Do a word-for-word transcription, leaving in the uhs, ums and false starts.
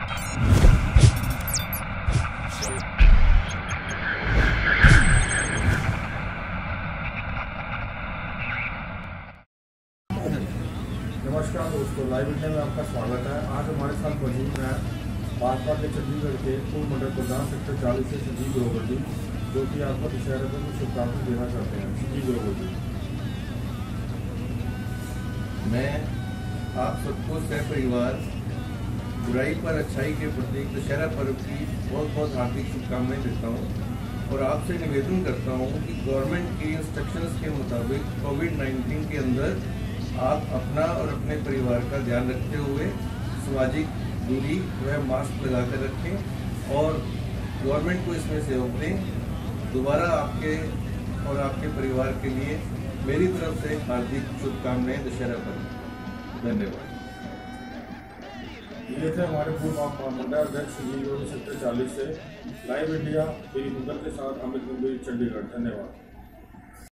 नमस्कार दोस्तों, live India में आपका स्वागत है। आज हमारे साथ मौजूद है भाजपा के चंडीगढ़ के पूर्व मंडल प्रधान सेक्टर चालीस से संजीव ग्रोवर जी, जो कि आपको दशहरे पर कुछ शुभकामनाएं देना चाहते हैं। संजीव ग्रोवर जी, मैं आप सबको सह परिवार बुराई पर अच्छाई के प्रतीक दशहरा पर्व की बहुत बहुत हार्दिक शुभकामनाएं देता हूँ और आपसे निवेदन करता हूँ कि गवर्नमेंट के इंस्ट्रक्शंस के मुताबिक कोविड नाइन्टीन के अंदर आप अपना और अपने परिवार का ध्यान रखते हुए सामाजिक दूरी व मास्क लगा कर रखें और गवर्नमेंट को इसमें सहयोग दें। दोबारा आपके और आपके परिवार के लिए मेरी तरफ से हार्दिक शुभकामनाएं दशहरा पर। धन्यवाद। ये थे हमारे पूर्व मंडल अध्यक्ष संजीव ग्रोवर सेक्टर चालीस से। लाइव इंडिया टीवी मुंगल के साथ अमित गंभीर, चंडीगढ़। धन्यवाद।